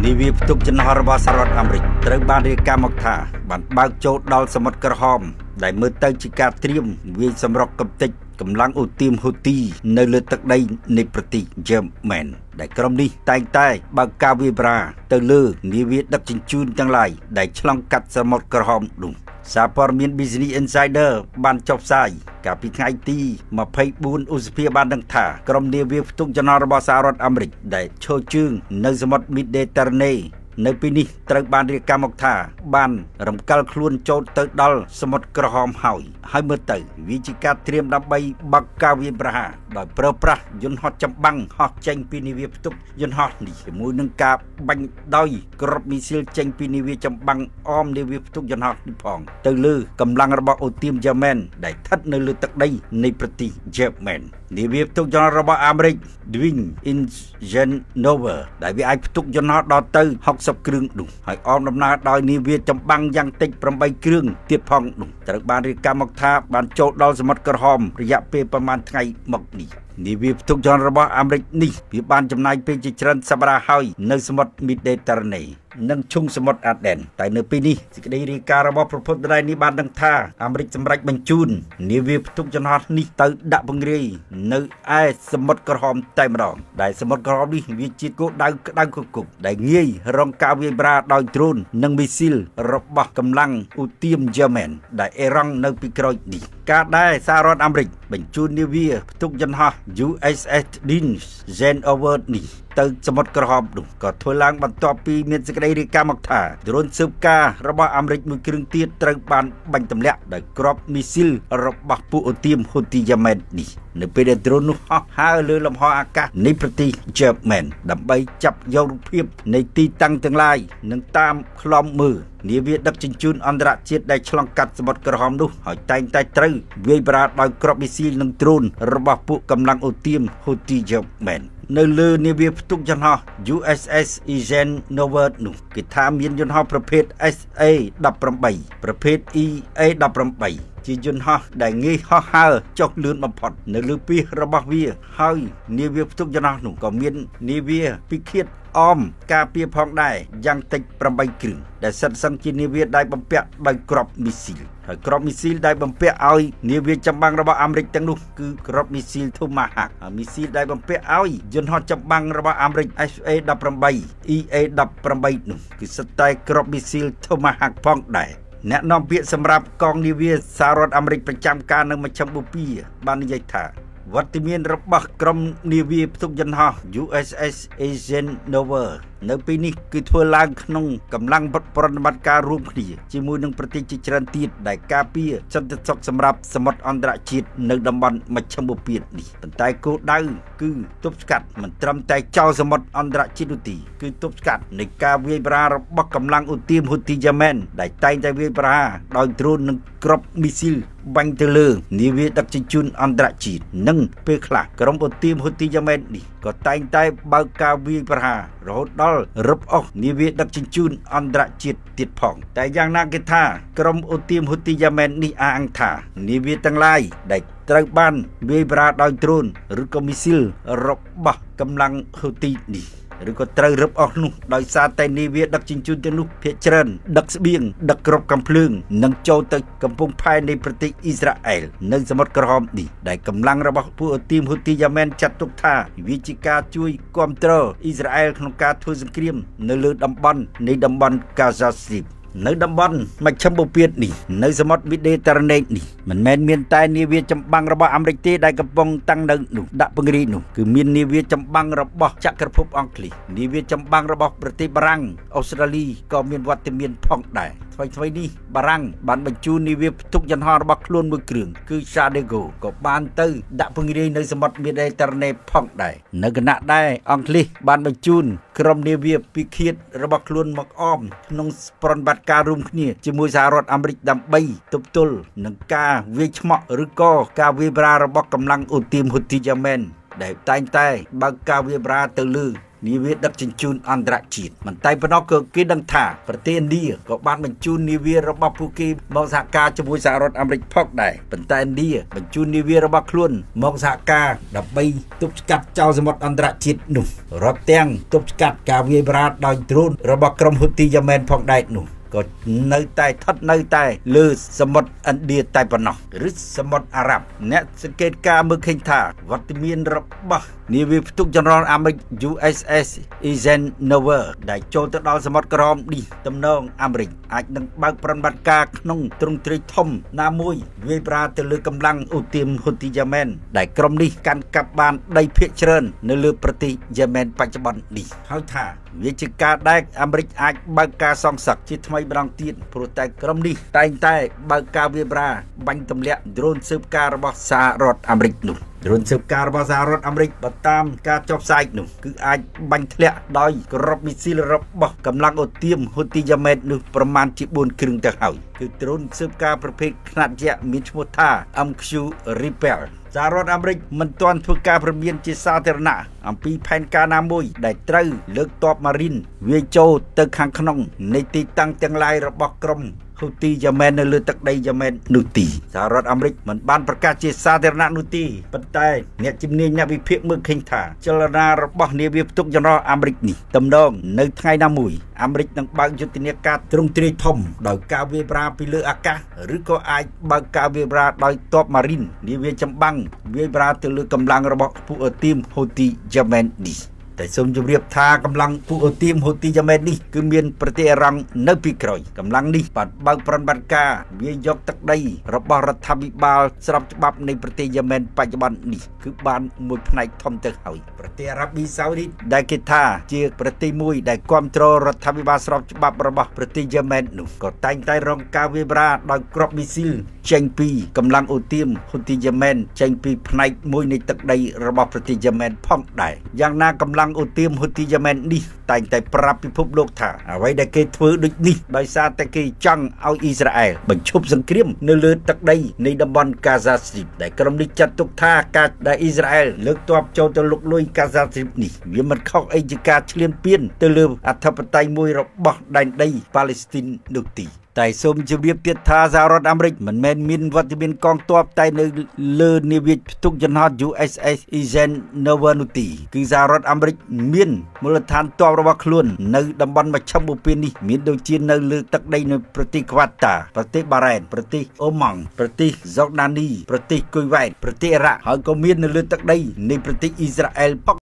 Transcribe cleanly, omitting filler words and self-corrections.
នាវាផ្ទុកចំណាស់របស់សហរដ្ឋអាមេរិកត្រូវបានរាយការណ៍មកថាបានបើកចូលដល់សមុទ្រក្រហមដែលមើលទៅជាការត្រៀមវាយសម្រុកកំទេចកម្លាំងអូទៀមហ៊ូទីនៅលើទឹកដីនៃប្រទេសយេម៉ែនដែលក្រុមនេះតែងតែបើកការវាយប្រហារទៅលើនាវាដឹកជញ្ជូនទាំងឡាយដែលឆ្លងកាត់សមុទ្រក្រហមនោះសារព័ត៌មាន Business Insider បានចុះផ្សាយកាលពីថ្ងៃទី24ឧសភាបានដឹងថាក្រុមនាវាផ្ទុកចំណាស់របស់សហរដ្ឋអាមេរិកដែលឈរជើងនៅសមុទ្រ Mediterranean នៅពេលនេះត្រូវបានរាយការណ៍មកថាបានរំកិលខ្លួនចូលទៅដល់សមុទ្រក្រហមហើយមើលទៅវាជាការត្រៀមដើម្បីបើកការវាយប្រហារដោយប្រើប្រាស់យន្តហោះចម្បាំងហោះចេញពីនាវាផ្ទុកយន្តហោះនេះជាមួយនឹងការបាញ់ដោយគ្រាប់មីស៊ីលចេញពីនាវាចម្បាំងអមនាវាផ្ទុកយន្តហោះនេះផងទៅលើកម្លាំងរបស់អូទៀមយេម៉ែនដែលស្ថិតនៅលើទឹកដីនៃប្រទេសយេម៉ែននាវាផ្ទុកយន្តហោះរបស់អាមេរិក Twin Engine ដែលវាអាចផ្ទុកយន្តហោះដល់ទៅ60គ្រឿងនោះហើយអមដំណើរដោយនាវាចម្បាំងយ៉ាងតិច8គ្រឿងទៀតផងនោះត្រូវបានរាយការណ៍មកថាបានចូលដល់សមុទ្រក្រហមរយៈពេលប្រមាណថ្ងៃមកនេះនាវាផ្ទុកយន្តរបស់អាមេរិកនេះវាបានចំណាយពេលជាច្រើនសប្តាហ៍ហើយនៅសមុទ្រ Mediterranean និងឈុងសមុទ្រអាដែនតែនៅពេលនេះសេចក្តីរាយការណ៍របស់ប្រពន្ធដៃនេះបានដឹងថាអាមេរិកសម្រេចបញ្ជូននាវាផ្ទុកយន្តហោះនេះទៅដាក់ពង្រាយនៅឯសមុទ្រក្រហមតែម្ដងដែលសមុទ្រក្រហមនេះវាជាគោលដៅក្តៅគគុកដែលងាយរងការវាយប្រហារដោយដ្រូននិងមីស៊ីលរបស់កម្លាំងអូទៀមយេម៉ែនដែលអេរ៉ង់នៅពីក្រោយនេះការដែលសហរដ្ឋអាមេរិកបញ្ជូននាវាផ្ទុកយន្តហោះ USS Eisenhower នេះទៅសមុទ្រក្រហមនោះក៏ធ្វើឡើងបន្ទាប់ពីមានសេចក្តីរាយការណ៍មកថាដ្រូនស៊ើបការរបស់អាមេរិកមួយគ្រឿងទៀតត្រូវបានបាញ់ទម្លាក់ដោយគ្រាប់មីស៊ីលរបស់ពួកអូទៀមហ៊ូទីយេម៉ែននេះនៅពេលដែលដ្រូននោះហោះហើរលើលំហអាកាសនៃប្រទេសយេម៉ែនដើម្បីចាប់យករូបភាពនៃទីតាំងទាំងឡាយនិងតាមខ្លំមើលនាវាដឹកជញ្ជូនអន្តរជាតិដែលឆ្លងកាត់សមុទ្រក្រហមនោះហើយតែងតែត្រូវវាយប្រហារដោយគ្រាប់មីស៊ីលនិងដ្រូនរបស់ពួកកម្លាំងអូទៀមហ៊ូទីយេម៉ែននៅលើនាវាផ្ទុកយន្តហោះ USS Eisenhower នោះគេថាមានយន្តហោះប្រភេទ SA-18 ប្រភេទ EA-18 ជាយន្តហោះដែលងាយហោះហើរចុះលឿនបំផុតនៅលើពាសរបស់វាហើយនាវាផ្ទុកយន្តហោះនោះក៏មាននាវាពិឃាតអមការពារផងដែរយ៉ាងតិច8គ្រឿងដែលសិតសឹងជានាវាដែលបំពាក់ដោយគ្រាប់មីស៊ីលហើយគ្រាប់មីស៊ីលដែលបំពាក់ឲ្យនាវាចម្បាំងរបស់អាមេរិកទាំងនោះគឺគ្រាប់មីស៊ីល Tomahawk ហើយមីស៊ីលដែលបំពាក់ឲ្យយន្តហោះចម្បាំងរបស់អាមេរិក SA-18 EA-18 នោះគឺសិតតែគ្រាប់មីស៊ីល Tomahawk ផងដែរអ្នកនាំពាក្យសម្រាប់កងនាវាសហរដ្ឋអាមេរិកប្រចាំការនៅមជ្ឈមបូព៌ាបាននិយាយថាវត្តមានរបស់ក្រុមនាវាផ្ទុកយន្តហោះ USS Eisenhower នៅពេលនេះគឺធ្វើឡើងក្នុងកម្លាំងប្រតិបត្តិការរួមគ្នាជាមួយនឹងប្រទេសជាច្រើនទៀតដែលការពារសន្តិសុខសម្រាប់សមុទ្រអន្តរជាតិនៅតំបន់មជ្ឈមបូព៌ានេះប៉ុន្តែគោលដៅគឺទប់ស្កាត់មិនត្រឹមតែចោលសមុទ្រអន្តរជាតិនោះទេគឺទប់ស្កាត់នៃការវាយប្រហាររបស់កម្លាំងអូទៀមហ៊ូទីយេម៉ែនដែលតែងតែវាយប្រហារដោយដ្រូននិងគ្រាប់មីស៊ីលបាញ់ទៅលើនាវាដឹកជញ្ជូនអន្តរជាតិនិងពេលខ្លះក្រុមអូទៀមហ៊ូទីយេម៉ែននេះក៏តែងតែបើកការវាយប្រហាររហូតដល់រឹបអូសនាវាដឹកជញ្ជូនអន្តរជាតិទៀតផងតែយ៉ាងណាគេថាក្រុមអូទៀមហ៊ូទីយេម៉ែននេះអះអាងថានាវាទាំងឡាយដែលត្រូវបានវាយប្រហារដោយដ្រូនឬក៏មីស៊ីលរបស់កម្លាំងហ៊ូទីនេះឬក៏ត្រូវរឹបអស់នោះដោយសារតែនាវាដឹកជញ្ជូនទាំងនោះភាគច្រើនដឹកស្បៀងដឹកគ្រាប់កាំភ្លើងនិងចូលទៅកំពង់ផែនៃប្រទេសអ៊ីស្រាអែលនៅសមុទ្រក្រហមនេះដែលកម្លាំងរបស់ពួកអូទៀមហ៊ូទីយេម៉ែនចាត់ទុកថាវាជាការជួយគាំទ្រអ៊ីស្រាអែលក្នុងការធ្វើសង្គ្រាមនៅលើតំបន់នៃតំបន់ Gaza Stripនៅតំបន់មជ្ឈមបូព៌ានេះនៅសមុទ្រ Mediterranean នេះមិនមែនមានតែនាវាចម្បាំងរបស់អាមេរិកទេដែលកំពុងតាំងនៅនោះដាក់ពង្រាយនោះគឺមាននាវាចម្បាំងរបស់ចក្រភពអង់គ្លេសនាវាចម្បាំងរបស់ប្រទេសបារាំងអូស្ត្រាលីក៏មានវត្តមានផងដែរថ្មីនេះបារាំងបានបញ្ជូននាវាផ្ទុកយន្តហោះរបស់ខ្លួនមួយគ្រឿងគឺ Shadow ក៏បានទៅដាក់ពង្រាយនៅសមុទ្រ Mediterranean ផងដែរនៅគណៈដែរអង់គ្លេសបានបញ្ជូនក្រុមនាវាពិឃាតរបស់ខ្លួនមកអមក្នុងប្រតិបត្តិការរួមគ្នាជាមួយសហរដ្ឋអាមេរិកដើម្បីទប់ទល់នឹងការវាយឆ្មក់ឬក៏ការវាយប្រហាររបស់កម្លាំងអូទៀមហ៊ូទីយេម៉ែនដែលតែងតែបើកការវាយប្រហារទៅលើនាវាដឹកជញ្ជូនអន្តរជាតិមិនតែប៉ុណ្ណោះក៏គេដឹងថាប្រទេសឥណ្ឌាក៏បានបញ្ជូននាវារបស់ពួកគេមកសហការជាមួយសហរដ្ឋអាមេរិកផងដែរប៉ុន្តែឥណ្ឌាបញ្ជូននាវារបស់ខ្លួនមកសហការដើម្បីទប់ស្កាត់ចៅសមុទ្រអន្តរជាតិនោះរាប់ទាំងទប់ស្កាត់ការវាយប្រហារដោយដ្រូនរបស់ក្រុមហ៊ូទីយ៉ាមែនផងដែរនោះក៏នៅតែស្ថិតនៅតែលើសមុទ្រឥណ្ឌាតែប៉ុណ្ណោះឬសមុទ្រអារ៉ាប់អ្នកសង្កេតការមើលឃើញថាវត្តមានរបស់នាវាផ្ទុកចន្លងអាមេរិក USS Eisenhower ដែលចូលទៅដល់សមុទ្រក្រហមនេះទំនងអាមេរិកអាចនឹងបើកប្រតិបត្តិការក្នុងទ្រង់ទ្រាយធំណាមួយវាយប្រហារទៅលើកម្លាំងឧទាមហ៊ូទីយ៉ាមែនដែលក្រុមនេះកាន់កាប់បានដីភាគច្រើននៅលើប្រទេសយ៉ាមែនបច្ចុប្បន្ននេះហើយថាវាជាការដែលអាមេរិកអាចបើកការសងសឹកជាថ្មីម្ដងទៀតព្រោះតែក្រុមនេះតែងតែបើកការវាយប្រហារបាញ់ទម្លាក់ដ្រូនស៊ើបការរបស់សហរដ្ឋអាមេរិកនោះដ្រូនស៊ើបការរបស់សហរដ្ឋអាមេរិកបើតាមការចុះផ្សាយនោះគឺអាចបាញ់ធ្លាក់ដោយគ្រាប់មីស៊ីលរបស់កម្លាំងអូទាមហ៊ូទីយ៉ាមែននោះប្រមាណជា4គ្រឿងទៅហើយគឺដ្រូនស៊ើបការប្រភេទខ្នាតយក្សមានឈ្មោះថា MQ Reaper សហរដ្ឋអាមេរិកមិនទាន់ធ្វើការព្រមានជាសាធារណៈអំពីផែនការណាមួយដែលត្រូវលើកទ័ពម៉ារីនវាយចូលទៅខាងក្នុងនៃទីតាំងទាំងឡាយរបស់ក្រុមហ៊ូទីយ៉ាមែននៅលើទឹកដីយ៉ាមែននោះទីសហរដ្ឋអាមេរិកមិនបានប្រកាសជាសាធារណៈនោះទេប៉ុន្តែអ្នកជំនាញអ្នកវិភាគមើលឃើញថាចលនារបស់នាវាផ្ទុកចន្លោះអាមេរិកនេះទំនងនៅថ្ងៃណាមួយអាមេរិកនឹងបើកយុទ្ធនាការទ្រង់ទ្រាយធំដោយការវាយប្រហារពីលើអាកាសឬក៏អាចបើកការវាយប្រហារដោយទ័ពម៉ារីននាវាចម្បាំងវាយប្រហារទៅលើកម្លាំងរបស់ពួកអូទាមហ៊ូទីយ៉ាមែននេះតែសូមជម្រាបថាកម្លាំងពួកអូទាមហ៊ូទីយ៉ាមែននេះគឺមានប្រទេសអារ៉ង់នៅពីក្រោយកម្លាំងនេះបានបើកប្រតិបត្តិការវាយកទឹកដីរបស់រដ្ឋាភិបាលស្របច្បាប់នៃប្រទេសយ៉ាមែនបច្ចុប្បន្ននេះគឺបានមួយផ្នែកធំទៅហើយប្រទេសអារ៉ាប៊ីសាអូឌីតដែលគេថាជាប្រទេសមួយដែលគ្រប់គ្រងរដ្ឋាភិបាលស្របច្បាប់របស់ប្រទេសយ៉ាមែននោះក៏តែងតែរងការវាយប្រហារដោយគ្រាប់មីស៊ីលចេញពីកម្លាំងអូទាមហ៊ូទីយ៉ាមែនចេញពីផ្នែកមួយនៃទឹកដីរបស់ប្រទេសយ៉ាមែនផងដែរយ៉ាងណាកម្លាំងអូទាមហ៊ូទីយ៉ាមែននេះតែងតែប្រាប់ពិភពលោកថាអ្វីដែលគេធ្វើដូចនេះដោយសារតែគេចង់ឲ្យអ៊ីស្រាអែលបញ្ឈប់សង្គ្រាមនៅលើទឹកដីនៃតំបន់កាហ្សាស្ទ្រីបដែលក្រុមនេះចាត់ទុកថាការដែលអ៊ីស្រាអែលលើកទ័ពចូលទៅលុកលុយកាហ្សាស្ទ្រីបនេះវាមិនខុសអីជាការឈ្លានពានទៅលើអធិបតេយ្យមួយរបស់ដែនដីប៉ាឡេស្ទីននោះទេតែសូមជម្រាបទៀតថាសហរដ្ឋអាមេរិកមិនមែនមានវត្តមានកងទ័ពតែនៅលើនាវាផ្ទុកយន្តហោះ USS Eisenhower នោះទេគឺសហរដ្ឋអាមេរិកមានមូលដ្ឋានទ័ពរបស់ខ្លួននៅតំបន់មជ្ឈិមបូព៌ានេះមានដូចជានៅលើទឹកដីនៃប្រទេសក្វាតាប្រទេសបារ៉ែនប្រទេសអូម៉ង់ប្រទេសហ្សូដានីប្រទេសគុយវ៉ែតប្រទេសអ៊ីរ៉ាក់ហើយក៏មាននៅលើទឹកដីនៃប្រទេសអ៊ីស្រាអែលផង